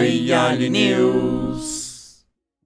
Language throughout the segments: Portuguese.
Royale News.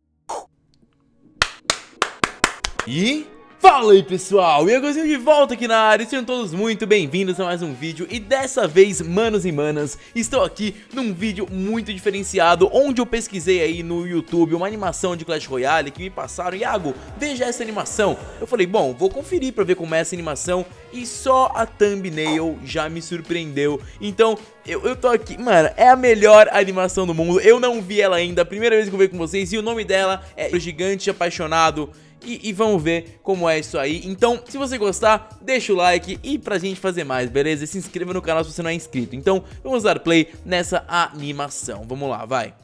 E fala aí pessoal, e agora de volta aqui na área, sejam todos muito bem-vindos a mais um vídeo. E dessa vez, manos e manas, estou aqui num vídeo muito diferenciado, onde eu pesquisei aí no YouTube uma animação de Clash Royale que me passaram. Iago, veja essa animação. Eu falei, bom, vou conferir pra ver como é essa animação. E só a thumbnail já me surpreendeu. Então, eu tô aqui, mano, é a melhor animação do mundo. Eu não vi ela ainda, a primeira vez que eu vejo com vocês. E o nome dela é O Gigante Apaixonado. E vamos ver como é isso aí. Então, se você gostar, deixa o like e pra gente fazer mais, beleza? E se inscreva no canal se você não é inscrito. Então, vamos dar play nessa animação. Vamos lá, vai.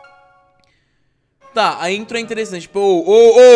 Tá, a intro é interessante. Tipo,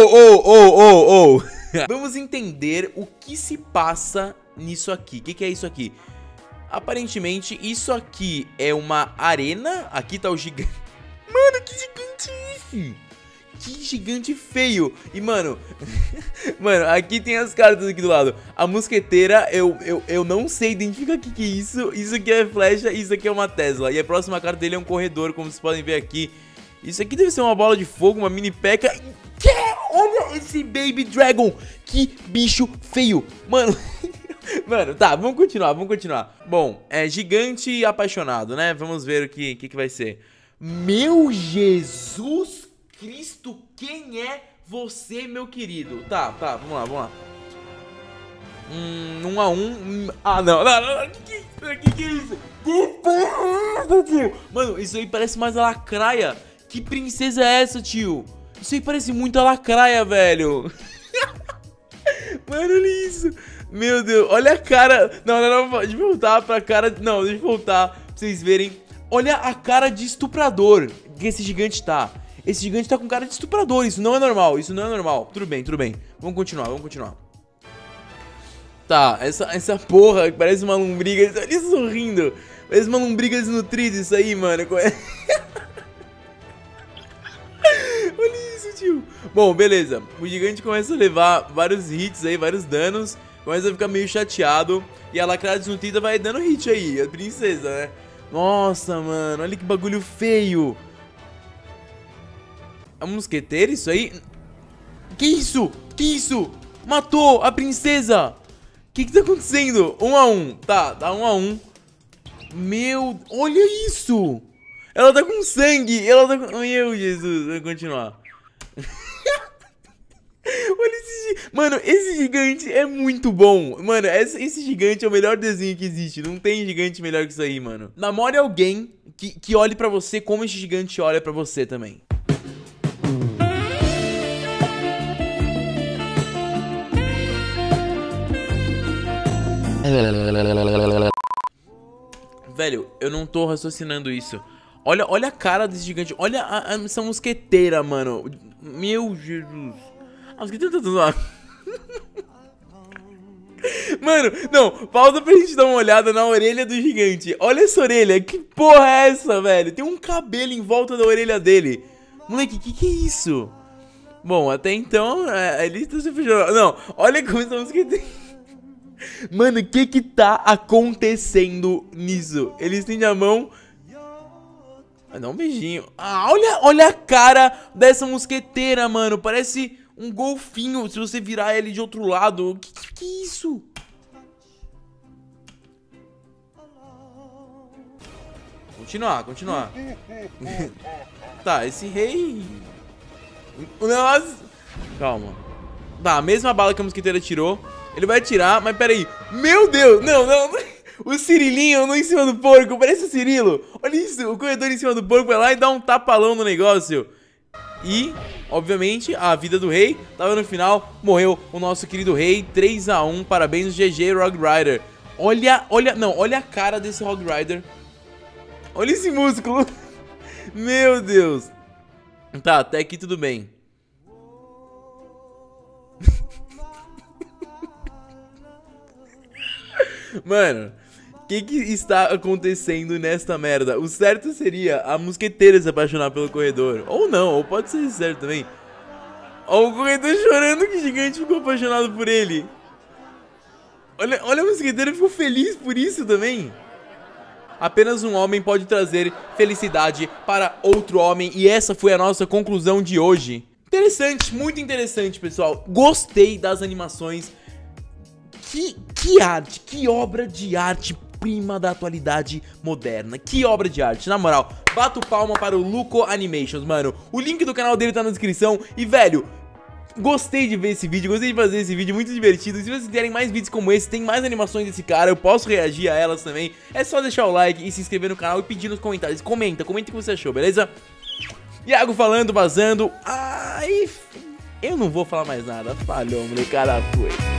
Vamos entender o que se passa nisso aqui. O que é isso aqui? Aparentemente, isso aqui é uma arena. Aqui tá o gigante. Mano, que gigante é esse? Que gigante feio. E mano, mano, aqui tem as cartas aqui do lado. A mosqueteira, eu não sei identificar o que é isso. Isso aqui é flecha, isso aqui é uma Tesla. E a próxima carta dele é um corredor, como vocês podem ver aqui. Isso aqui deve ser uma bola de fogo, uma mini P.E.K.K.A. Olha esse Baby Dragon. Que bicho feio. Mano, mano, tá, vamos continuar. Bom, é gigante apaixonado, né? Vamos ver o que vai ser. Meu Jesus Cristo, quem é você, meu querido? Tá, vamos lá. 1 a 1. Ah, não. Que é isso? Que porra é essa, tio? Mano, isso aí parece mais a Lacraia. Que princesa é essa, tio? Isso aí parece muito a Lacraia, velho. Mano, olha isso. Meu Deus, olha a cara. Não, deixa eu voltar pra cara. Não, deixa eu voltar pra vocês verem. Olha a cara de estuprador que esse gigante tá. Esse gigante tá com cara de estuprador, isso não é normal, Tudo bem. Vamos continuar. Tá, essa porra que parece uma lombriga, olha isso sorrindo. Parece uma lombriga desnutrida isso aí, mano. Olha isso, tio. Bom, beleza. O gigante começa a levar vários hits aí, vários danos. Começa a ficar meio chateado. E a lacrada desnutrida vai dando hit aí, a princesa, né? Nossa, mano, olha que bagulho feio. É um mosqueteiro isso aí? Que isso? Matou a princesa. Que tá acontecendo? 1 a 1. Tá 1 a 1. Meu, olha isso. Ela tá com sangue. Meu Jesus, vai continuar. Olha esse... Mano, esse gigante é muito bom. Mano, esse gigante é o melhor desenho que existe. Não tem gigante melhor que isso aí, mano. Namore alguém que olhe pra você como esse gigante olha pra você também. Velho, eu não tô raciocinando isso. Olha a cara desse gigante. Olha essa mosqueteira, mano. Meu Jesus. A mosqueteira tá tudo lá. Mano, não, pausa pra gente dar uma olhada na orelha do gigante. Olha essa orelha, que porra é essa, velho? Tem um cabelo em volta da orelha dele. Moleque, que é isso? Bom, até então, ele tá se fechando. Não, olha como essa mosqueteira. Mano, o que tá acontecendo nisso? Ele estende a mão. Vai dar um beijinho. Ah, olha a cara dessa mosqueteira, mano. Parece um golfinho se você virar ele de outro lado. Que é isso? Continuar. Tá, esse rei... Nossa. Calma. Tá, a mesma bala que a mosqueteira tirou. Ele vai atirar, mas peraí. Meu Deus, não. O Cirilinho em cima do porco, parece o Cirilo. Olha isso, o corredor em cima do porco vai lá e dá um tapalão no negócio. E, obviamente, a vida do rei tava no final. Morreu o nosso querido rei, 3 a 1, parabéns GG Rogue Rider. Olha a cara desse Rogue Rider. Olha esse músculo. Meu Deus. Tá, até aqui tudo bem. Mano, o que está acontecendo nesta merda? O certo seria a mosqueteira se apaixonar pelo corredor. Ou não, ou pode ser certo também. Ó, o corredor chorando que o gigante ficou apaixonado por ele. Olha a mosqueteira ficou feliz por isso também. apenas um homem pode trazer felicidade para outro homem. E essa foi a nossa conclusão de hoje. Interessante, muito interessante, pessoal. Gostei das animações. Que arte, que obra de arte prima da atualidade moderna. Que obra de arte, na moral. Bato palma para o Luco Animations, mano. O link do canal dele tá na descrição. E, velho, gostei de ver esse vídeo, gostei de fazer esse vídeo, muito divertido. Se vocês querem mais vídeos como esse, tem mais animações desse cara, eu posso reagir a elas também. É só deixar o like e se inscrever no canal e pedir nos comentários. Comenta o que você achou, beleza? Iago falando, vazando. Ai, eu não vou falar mais nada. Falhou, molecada, foi.